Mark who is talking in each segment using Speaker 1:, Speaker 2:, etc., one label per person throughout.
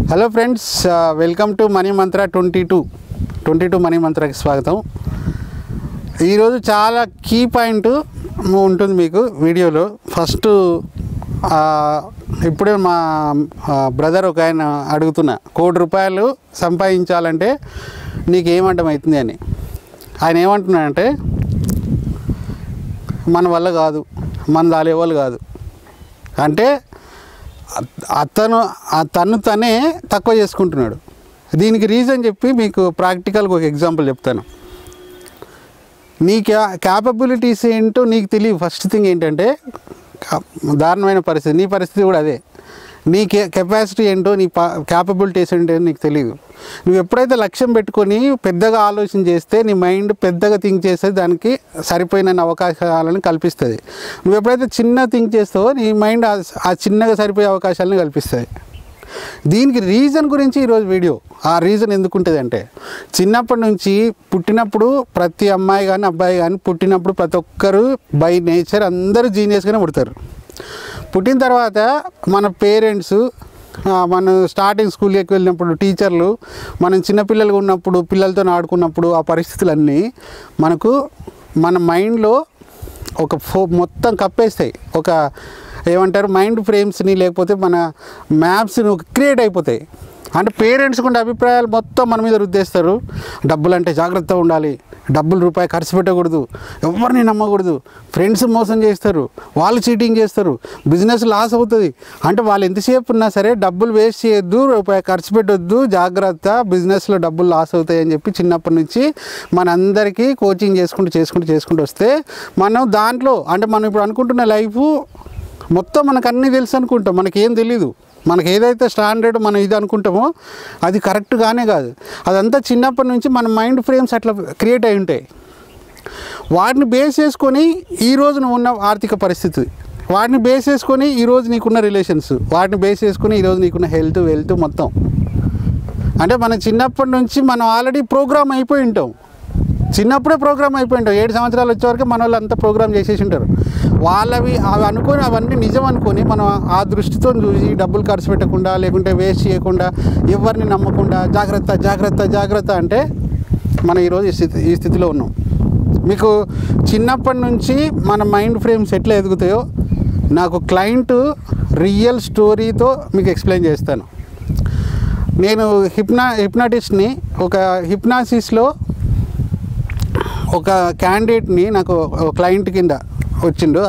Speaker 1: Hello friends, welcome to money Mantra 22 money మంత్రకి స్వాగతం. ఈరోజు చాలా కీ పాయింట్ ఉంటుంది మీకు వీడియోలో. ఫస్ట్ ఇప్పుడే మా బ్రదర్ ఒక ఆయన అడుగుతున్నా, ₹1 కోటి సంపాదించాలంటే నీకు ఏమడ్డమవుతుంది అని. ఆయన ఏమంటున్నాడంటే, మన వల్ల కాదు, మన దాలేవాళ్ళు కాదు అంటే తను తనే తక్కువ చేసుకుంటున్నాడు. దీనికి రీజన్ చెప్పి మీకు ప్రాక్టికల్గా ఒక ఎగ్జాంపుల్ చెప్తాను. నీ క్యాపబిలిటీస్ ఏంటో నీకు తెలియదు. ఫస్ట్ థింగ్ ఏంటంటే, దారుణమైన పరిస్థితి, నీ పరిస్థితి కూడా అదే. నీ కెపాసిటీ ఏంటో, నీ క్యాపబిలిటీస్ ఏంటో నీకు తెలియదు. నువ్వు ఎప్పుడైతే లక్ష్యం పెట్టుకొని పెద్దగా ఆలోచన చేస్తే నీ మైండ్ పెద్దగా థింక్ చేస్తే దానికి సరిపోయిన అవకాశాలను కల్పిస్తుంది. నువ్వు ఎప్పుడైతే చిన్న థింక్ చేస్తావో నీ మైండ్ ఆ చిన్నగా సరిపోయే అవకాశాలను కల్పిస్తుంది. దీనికి రీజన్ గురించి ఈరోజు వీడియో. ఆ రీజన్ ఎందుకుంటుంది అంటే, చిన్నప్పటి నుంచి పుట్టినప్పుడు ప్రతి అమ్మాయి కానీ అబ్బాయి కానీ పుట్టినప్పుడు ప్రతి ఒక్కరు బై నేచర్ అందరూ జీనియస్గానే పుడతారు. పుట్టిన తర్వాత మన పేరెంట్స్, మనం స్టార్టింగ్ స్కూల్కి వెళ్ళినప్పుడు టీచర్లు, మనం చిన్నపిల్లలుగా ఉన్నప్పుడు పిల్లలతో ఆడుకున్నప్పుడు ఆ పరిస్థితులన్నీ మనకు మన మైండ్లో ఒక మొత్తం కప్పేస్తాయి. ఒక ఏమంటారు, మైండ్ ఫ్రేమ్స్ని, లేకపోతే మన మ్యాప్స్ని క్రియేట్ అయిపోతాయి. అంటే పేరెంట్స్ కూడా అభిప్రాయాలు మొత్తం మన మీద రుద్దేస్తారు. డబ్బులు అంటే జాగ్రత్తగా ఉండాలి, ₹1 ఖర్చు పెట్టకూడదు, ఎవరిని నమ్మకూడదు, ఫ్రెండ్స్ మోసం చేస్తారు, వాళ్ళు చీటింగ్ చేస్తారు, బిజినెస్ లాస్ అవుతుంది. అంటే వాళ్ళు ఎంతసేపు ఉన్నా సరే డబ్బులు వేస్ట్ చేయొద్దు, ₹1 ఖర్చు పెట్టొద్దు, జాగ్రత్త, బిజినెస్లో డబ్బులు లాస్ అవుతాయి అని చెప్పి చిన్నప్పటి నుంచి మనందరికీ కోచింగ్ చేసుకుంటూ వస్తే మనం దాంట్లో, అంటే మనం ఇప్పుడు అనుకుంటున్న లైఫ్ మొత్తం మనకు అన్నీ తెలుసు అనుకుంటాం. మనకేం తెలీదు. మనకి ఏదైతే స్టాండర్డ్ మనం ఇది అనుకుంటామో అది కరెక్ట్గానే కాదు. అదంతా చిన్నప్పటి నుంచి మన మైండ్ ఫ్రేమ్స్ అట్లా క్రియేట్ అయి ఉంటాయి. వాటిని బేస్ చేసుకొని ఈరోజు నువ్వు ఉన్న ఆర్థిక పరిస్థితి, వాటిని బేస్ చేసుకొని ఈరోజు నీకున్న రిలేషన్స్, వాటిని బేస్ చేసుకొని ఈరోజు నీకున్న హెల్త్ వెల్త్ మొత్తం. అంటే మన చిన్నప్పటి నుంచి మనం ఆల్రెడీ ప్రోగ్రామ్ అయిపోయి ఉంటాం. చిన్నప్పుడే ప్రోగ్రామ్ అయిపోయి ఉంటాం. 7 సంవత్సరాలు వచ్చేవరకు మన వాళ్ళు అంతా ప్రోగ్రామ్ చేసేసి ఉంటారు. అవి అనుకొని, అవన్నీ నిజం అనుకొని మనం ఆ దృష్టితో చూసి డబ్బులు ఖర్చు పెట్టకుండా, లేకుంటే వేస్ట్ చేయకుండా, ఎవరిని నమ్మకుండా జాగ్రత్త అంటే మనం ఈరోజు ఈ స్థితిలో ఉన్నాం. మీకు చిన్నప్పటి నుంచి మన మైండ్ ఫ్రేమ్స్ ఎట్లా ఎదుగుతాయో నాకు క్లయింట్ రియల్ స్టోరీతో మీకు ఎక్స్ప్లెయిన్ చేస్తాను. నేను హిప్నాటిస్ట్ని. ఒక హిప్నాసిస్లో ఒక క్యాండిడేట్ని, నాకు క్లయింట్ కింద వచ్చిండు.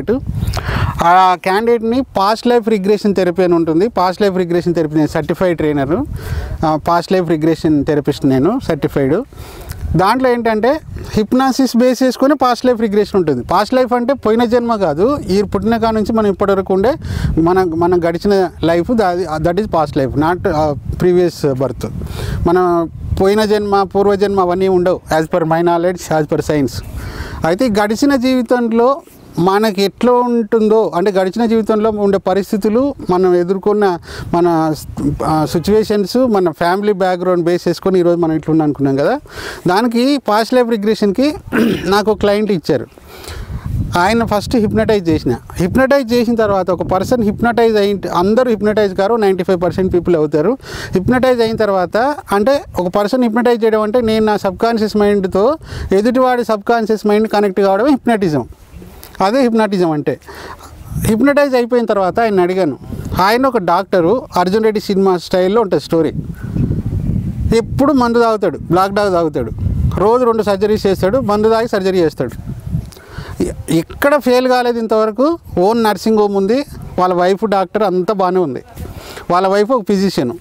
Speaker 1: ఆ క్యాండిడేట్ని పాస్ట్ లైఫ్ రిగ్రెషన్ థెరపీ అని ఉంటుంది. పాస్ట్ లైఫ్ రిగ్రెషన్ థెరపీ, నేను certified trainer, past life regression therapist, నేను సర్టిఫైడ్. దాంట్లో ఏంటంటే హిప్నాసిస్ బేస్ చేసుకొని పాస్ట్ లైఫ్ రిగ్రెషన్ ఉంటుంది. పాస్ట్ లైఫ్ అంటే పోయిన జన్మ కాదు, ఈ పుట్టిన కాడ నుంచి మనం ఇప్పటివరకు ఉండే మనం గడిచిన life, that is past life, not previous birth. మనం పోయిన జన్మ, పూర్వజన్మ అవన్నీ ఉండవు, as per my knowledge, as per science. అయితే గడిచిన జీవితంలో మనకి ఎట్లా ఉంటుందో, అంటే గడిచిన జీవితంలో ఉండే పరిస్థితులు, మనం ఎదుర్కొన్న మన సిచ్యువేషన్స్, మన ఫ్యామిలీ బ్యాక్గ్రౌండ్ బేస్ చేసుకొని ఈరోజు మనం ఇట్లా అనుకున్నాం కదా. దానికి పాస్ట్ లైఫ్ రిగ్రెషన్కి నాకు ఒక క్లయింట్ ఇచ్చారు. ఆయన ఫస్ట్ హిప్నటైజ్ చేసిన తర్వాత ఒక పర్సన్ హిప్నటైజ్ అందరూ హిప్నటైజ్ కారు, 95% పీపుల్ అవుతారు. హిప్నటైజ్ అయిన తర్వాత, అంటే ఒక పర్సన్ హిప్నటైజ్ చేయడం అంటే నేను నా సబ్కాన్షియస్ మైండ్తో ఎదుటివాడి సబ్కాన్షియస్ మైండ్ కనెక్ట్ కావడం హిప్నటిజం. అదే హిప్నటిజం అంటే. హిప్నటైజ్ అయిపోయిన తర్వాత ఆయన అడిగాను. ఆయన ఒక డాక్టరు, అర్జున్ రెడ్డి సినిమా స్టైల్లో ఉంటుంది స్టోరీ. ఎప్పుడు మందు తాగుతాడు, బ్లాక్ డాగ్ తాగుతాడు, రోజు 2 సర్జరీస్ చేస్తాడు, మందు తాగి సర్జరీ చేస్తాడు. ఎక్కడ ఫెయిల్ కాలేదు ఇంతవరకు. ఓన్ నర్సింగ్ హోమ్ ఉంది, వాళ్ళ వైఫ్ డాక్టర్, అంతా బాగానే ఉంది. వాళ్ళ వైఫ్ ఒక ఫిజిషియన్.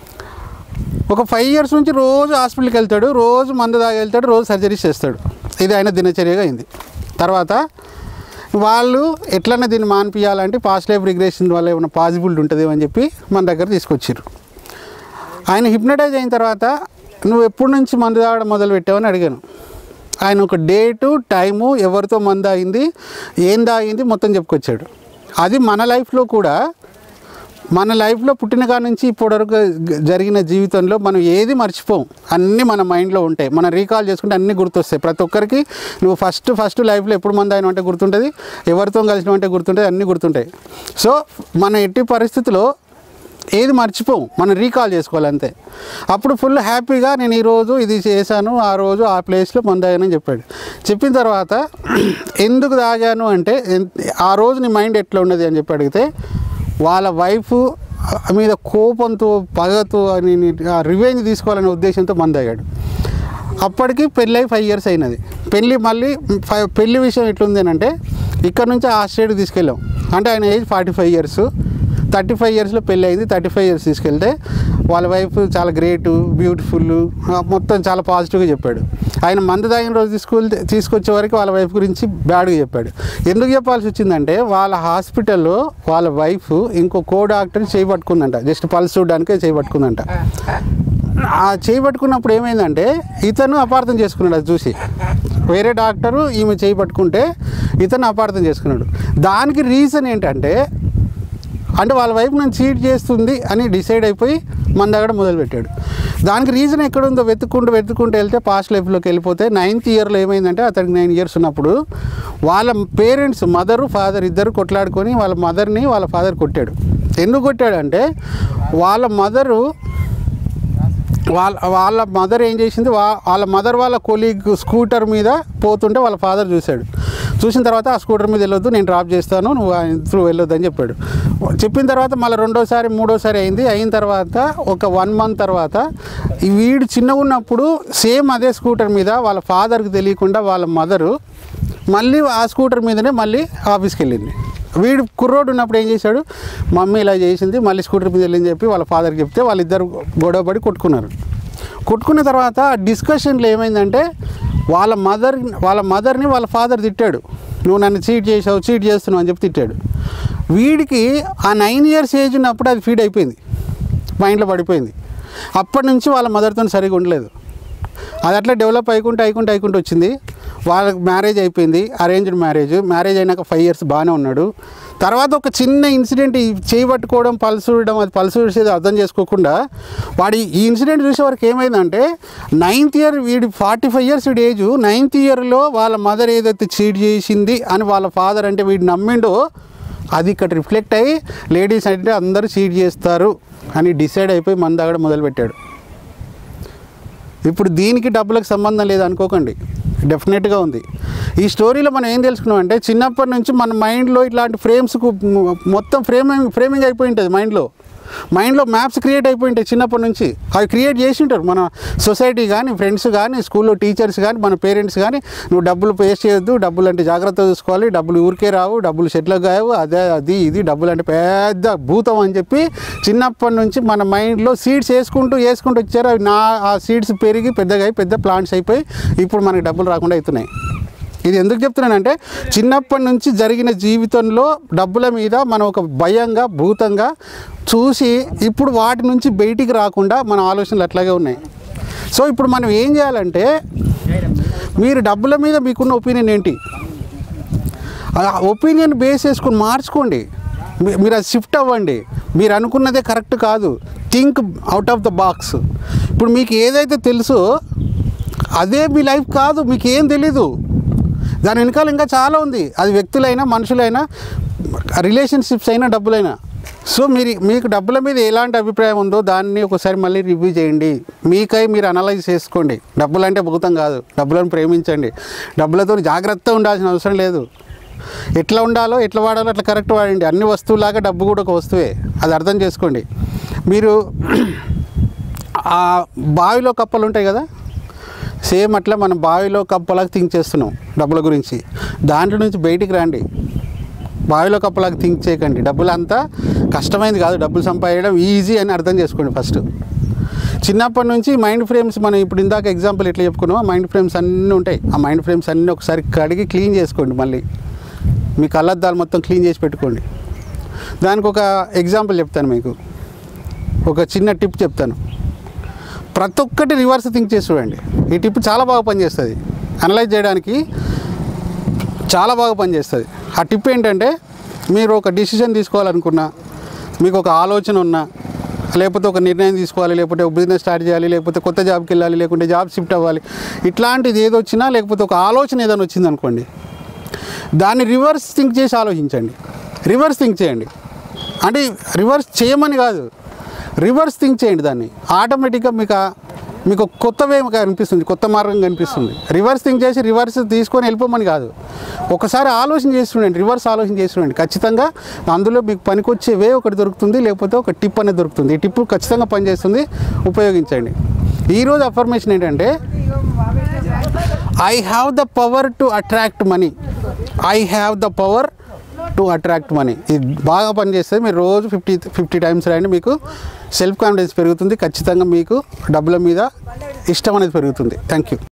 Speaker 1: ఒక 5 years నుంచి రోజు హాస్పిటల్కి వెళ్తాడు, రోజు మందు తాగి వెళ్తాడు, రోజు సర్జరీస్ చేస్తాడు. ఇది ఆయన దినచర్యగా అయింది. తర్వాత వాళ్ళు ఎట్లన్నా దీన్ని మాన్పియాలంటే పాస్ట్ లైఫ్ రిగ్రెషన్ వల్ల ఏమైనా పాసిబిలిటీ ఉంటుందేమో అని చెప్పి మన దగ్గర తీసుకొచ్చారు. ఆయన హిప్నటైజ్ అయిన తర్వాత, నువ్వు ఎప్పటి నుంచి మందు తాగడం మొదలు పెట్టావని అడిగాను. ఆయన ఒక డేటు, టైము, ఎవరితో మందు తాగింది, ఏం తాగింది మొత్తం చెప్పుకొచ్చాడు. అది మన లైఫ్లో కూడా, మన లైఫ్లో పుట్టిన కాడ నుంచి ఇప్పటివరకు జరిగిన జీవితంలో మనం ఏది మర్చిపోం, అన్నీ మన మైండ్లో ఉంటాయి. మనం రీకాల్ చేసుకుంటే అన్నీ గుర్తొస్తాయి ప్రతి ఒక్కరికి. నువ్వు ఫస్ట్ లైఫ్లో ఎప్పుడు మంది అయినా అంటే గుర్తుంటుంది, ఎవరితో కలిసినా అంటే గుర్తుంటుంది, అన్నీ గుర్తుంటాయి. సో మన ఎట్టి పరిస్థితిలో ఏది మర్చిపోం, మనం రీకాల్ చేసుకోవాలి అంతే. అప్పుడు ఫుల్ హ్యాపీగా నేను ఈరోజు ఇది చేశాను, ఆ రోజు ఆ ప్లేస్లో మందు తాగానని చెప్పాడు. చెప్పిన తర్వాత ఎందుకు తాగాను అంటే ఆ రోజు నీ మైండ్ ఎట్లా ఉన్నది అని చెప్పి అడిగితే వాళ్ళ వైఫ్ మీద కోపంతో పగతో రివెంజ్ తీసుకోవాలనే ఉద్దేశంతో మందు తాగాడు. అప్పటికి పెళ్ళి 5 years అయినది. పెళ్ళి విషయం ఎట్లుంది అని అంటే ఇక్కడ నుంచి ఆ స్టేట్కి తీసుకెళ్ళాం. అంటే ఆయన ఏజ్ 45 years, 35 yearsలో పెళ్ళి అయింది. 35 years తీసుకెళ్తే వాళ్ళ వైఫ్ చాలా గ్రేట్, బ్యూటిఫుల్, మొత్తం చాలా పాజిటివ్గా చెప్పాడు. ఆయన మందు తాగిన రోజు తీసుకొచ్చే వరకు వాళ్ళ వైఫ్ గురించి బ్యాడ్గా చెప్పాడు. ఎందుకు చెప్పాల్సి వచ్చిందంటే వాళ్ళ హాస్పిటల్లో వాళ్ళ వైఫ్ ఇంకో డాక్టర్ చేయబట్టుకుందంట, జస్ట్ పల్స్ చూడడానికే చేయబట్టుకుందంట. ఆ చేయబట్టుకున్నప్పుడు ఏమైందంటే ఇతను అపార్థం చేసుకున్నాడు. అది చూసి వేరే డాక్టరు ఈమె చేయబట్టుకుంటే ఇతను అపార్థం చేసుకున్నాడు. దానికి రీజన్ ఏంటంటే వాళ్ళ వైపు నన్ను చీట్ చేస్తుంది అని డిసైడ్ అయిపోయి మందు తాగడం మొదలుపెట్టాడు. దానికి రీజన్ ఎక్కడుందో వెతుక్కుంటూ వెళ్తే పాస్ట్ లైఫ్లోకి వెళ్ళిపోతే 9th yearలో ఏమైందంటే అతనికి 9 years ఉన్నప్పుడు వాళ్ళ పేరెంట్స్ మదరు ఫాదర్ ఇద్దరు కొట్లాడుకొని వాళ్ళ మదర్ని వాళ్ళ ఫాదర్ కొట్టాడు. ఎందుకు కొట్టాడంటే వాళ్ళ మదర్ ఏం చేసింది, వాళ్ళ మదర్ వాళ్ళ కొలీగ్ స్కూటర్ మీద పోతుంటే వాళ్ళ ఫాదర్ చూశాడు. చూసిన తర్వాత ఆ స్కూటర్ మీద వెళ్ళొద్దు, నేను డ్రాప్ చేస్తాను, నువ్వు త్రూ వెళ్ళొద్దు అని చెప్పాడు. చెప్పిన తర్వాత మళ్ళీ 2వ సారి అయింది. అయిన తర్వాత ఒక 1 month తర్వాత వీడు చిన్నగా ఉన్నప్పుడు సేమ్ అదే స్కూటర్ మీద వాళ్ళ ఫాదర్కి తెలియకుండా వాళ్ళ మదరు మళ్ళీ ఆ స్కూటర్ మీదనే మళ్ళీ ఆఫీస్కి వెళ్ళింది. వీడు కుర్రోడు ఉన్నప్పుడు ఏం చేశాడు, మమ్మీ ఇలా చేసింది, మళ్ళీ స్కూటర్ మీద వెళ్ళని చెప్పి వాళ్ళ ఫాదర్కి చెప్తే వాళ్ళిద్దరు గొడవపడి కొట్టుకున్న తర్వాత డిస్కషన్లో ఏమైందంటే వాళ్ళ మదర్ని వాళ్ళ ఫాదర్ తిట్టాడు, నువ్వు నన్ను చీట్ చేస్తున్నావు అని చెప్పి తిట్టాడు. వీడికి ఆ 9 years ఏజ్ ఉన్నప్పుడు అది ఫీడ్ అయిపోయింది, మైండ్లో పడిపోయింది. అప్పటి నుంచి వాళ్ళ మదర్తో సరిగా ఉండలేదు. అది అట్లా డెవలప్ అయికుంటూ వచ్చింది. వాళ్ళకి మ్యారేజ్ అయిపోయింది, అరేంజ్డ్ మ్యారేజ్ అయినాక 5 years బాగానే ఉన్నాడు. తర్వాత ఒక చిన్న ఇన్సిడెంట్ చేయబట్టుకోవడం, పల్స్ చూసేది అర్థం చేసుకోకుండా ఈ ఇన్సిడెంట్ చూసే వరకు ఏమైందంటే 9th year వీడి 45 years వీడి ఏజ్, 9th yearలో వాళ్ళ మదర్ ఏదైతే చీట్ చేసింది అని వాళ్ళ ఫాదర్ అంటే వీడు నమ్మిండో అది ఇక్కడ రిఫ్లెక్ట్ అయ్యి లేడీస్ అంటే అందరూ చీట్ చేస్తారు అని డిసైడ్ అయిపోయి మందు తాగడం మొదలుపెట్టాడు. ఇప్పుడు దీనికి డబ్బులకు సంబంధం లేదు అనుకోకండి, డెఫినెట్గా ఉంది. ఈ స్టోరీలో మనం ఏం తెలుసుకున్నాం అంటే చిన్నప్పటి నుంచి మన మైండ్లో ఇట్లాంటి ఫ్రేమ్స్కు మొత్తం ఫ్రేమింగ్ అయిపోయి ఉంటుంది. మైండ్లో మ్యాప్స్ క్రియేట్ అయిపోయి ఉంటాయి చిన్నప్పటి నుంచి. అవి క్రియేట్ చేసి ఉంటారు మన సొసైటీ కానీ, ఫ్రెండ్స్ కానీ, స్కూల్లో టీచర్స్ కానీ, మన పేరెంట్స్ కానీ. నువ్వు డబ్బులు వేస్ట్ చేయొద్దు, డబ్బులు అంటే జాగ్రత్తగా చూసుకోవాలి, డబ్బులు ఊరికే రావు, డబ్బులు సెటిల్కి కావు, ఇది డబ్బులు అంటే పెద్ద భూతం అని చెప్పి చిన్నప్పటి నుంచి మన మైండ్లో సీడ్స్ వేసుకుంటూ వచ్చారు. అవి ఆ సీడ్స్ పెరిగి పెద్ద ప్లాంట్స్ అయిపోయి ఇప్పుడు మనకి డబ్బులు రాకుండా అవుతున్నాయి. ఇది ఎందుకు చెప్తున్నానంటే చిన్నప్పటి నుంచి జరిగిన జీవితంలో డబ్బుల మీద మనం ఒక భయంగా, భూతంగా చూసి ఇప్పుడు వాటి నుంచి బయటికి రాకుండా మన ఆలోచనలు అట్లాగే ఉన్నాయి. సో ఇప్పుడు మనం ఏం చేయాలంటే మీరు డబ్బుల మీద మీకున్న ఒపీనియన్ ఏంటి, ఆ ఒపీనియన్ బేస్ చేసుకుని మార్చుకోండి. మీరు అది షిఫ్ట్ అవ్వండి. మీరు అనుకున్నదే కరెక్ట్ కాదు, think out of the box. ఇప్పుడు మీకు ఏదైతే తెలుసో అదే మీ లైఫ్ కాదు, మీకు ఏం తెలీదు. దాని వెనకాల ఇంకా చాలా ఉంది. అది వ్యక్తులైనా, మనుషులైనా, రిలేషన్షిప్స్ అయినా, డబ్బులైనా. సో మీకు డబ్బుల మీద ఎలాంటి అభిప్రాయం ఉందో దాన్ని ఒకసారి మళ్ళీ రివ్యూ చేయండి. మీకై మీరు అనలైజ్ చేసుకోండి. డబ్బులు అంటే భూతం కాదు, డబ్బులను ప్రేమించండి. డబ్బులతో జాగ్రత్తగా ఉండాల్సిన అవసరం లేదు. ఎట్లా ఉండాలో, ఎట్లా వాడాలో అట్లా కరెక్ట్ వాడండి. అన్ని వస్తువులాగా డబ్బు కూడా ఒక వస్తువే, అది అర్థం చేసుకోండి. మీరు ఆ బావిలో కప్పలు ఉంటాయి కదా, సేమ్ అట్లా మనం బావిలో కప్పలాగా థింక్ చేస్తున్నాం డబ్బుల గురించి. దాంట్లో నుంచి బయటికి రండి. బావిలో కప్పలాగా థింక్ చేయకండి. డబ్బులు అంతా కష్టమైంది కాదు, డబ్బులు సంపాదించడం ఈజీ అని అర్థం చేసుకోండి ఫస్ట్. చిన్నప్పటి నుంచి మైండ్ ఫ్రేమ్స్, మనం ఇప్పుడు ఇందాక ఎగ్జాంపుల్ ఎట్లా చెప్పుకున్నామో మైండ్ ఫ్రేమ్స్ అన్నీ ఉంటాయి. ఆ మైండ్ ఫ్రేమ్స్ అన్నీ ఒకసారి కడిగి క్లీన్ చేసుకోండి. మళ్ళీ మీ కళ్ళద్దాలు మొత్తం క్లీన్ చేసి పెట్టుకోండి. దానికి ఒక ఎగ్జాంపుల్ చెప్తాను, మీకు ఒక చిన్న టిప్ చెప్తాను. ప్రతి ఒక్కటి రివర్స్ థింక్ చేసి చూడండి. ఈ టిప్ చాలా బాగా పనిచేస్తుంది, అనలైజ్ చేయడానికి చాలా బాగా పనిచేస్తుంది. ఆ టిప్ ఏంటంటే మీరు ఒక డిసిషన్ తీసుకోవాలనుకున్నా, మీకు ఒక ఆలోచన ఉన్నా, లేకపోతే ఒక నిర్ణయం తీసుకోవాలి, లేకపోతే ఒక బిజినెస్ స్టార్ట్ చేయాలి, లేకపోతే కొత్త జాబ్కి వెళ్ళాలి, లేకుంటే జాబ్ షిఫ్ట్ అవ్వాలి, ఇట్లాంటిది ఏది వచ్చినా, లేకపోతే ఒక ఆలోచన ఏదైనా వచ్చింది అనుకోండి, దాన్ని రివర్స్ థింక్ చేసి ఆలోచించండి. రివర్స్ థింక్ చేయండి. అంటే రివర్స్ చేయమని కాదు, రివర్స్ థింక్ చేయండి దాన్ని. ఆటోమేటిక్గా మీకు కొత్త వే కనిపిస్తుంది, కొత్త మార్గం కనిపిస్తుంది. రివర్స్ థింక్ చేసి రివర్స్ తీసుకొని వెళ్ళిపోమని కాదు, ఒకసారి ఆలోచన చేస్తుండండి, రివర్స్ ఆలోచన చేస్తుండండి. ఖచ్చితంగా అందులో మీకు పనికొచ్చే వే ఒకటి దొరుకుతుంది, లేకపోతే ఒక టిప్ అనేది దొరుకుతుంది. ఈ టిప్ ఖచ్చితంగా పనిచేస్తుంది, ఉపయోగించండి. ఈరోజు అఫర్మేషన్ ఏంటంటే I have the power to attract money. I have the power to attract money. ఇది బాగా పనిచేస్తే మీరు రోజు 50 టైమ్స్ రాయండి, మీకు సెల్ఫ్ కాన్ఫిడెన్స్ పెరుగుతుంది. ఖచ్చితంగా మీకు డబ్బుల మీద ఇష్టం అనేది పెరుగుతుంది. Thank you.